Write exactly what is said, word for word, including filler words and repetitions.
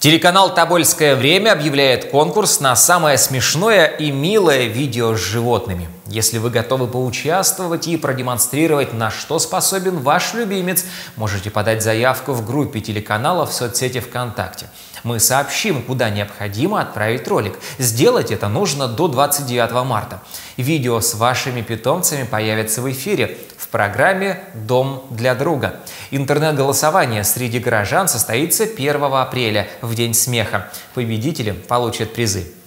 Телеканал «Тобольское время» объявляет конкурс на самое смешное и милое видео с животными. Если вы готовы поучаствовать и продемонстрировать, на что способен ваш любимец, можете подать заявку в группе телеканала в соцсети ВКонтакте. Мы сообщим, куда необходимо отправить ролик. Сделать это нужно до двадцать девятого марта. Видео с вашими питомцами появится в эфире в программе «Дом для друга». Интернет-голосование среди горожан состоится первого апреля, в День смеха. Победители получат призы.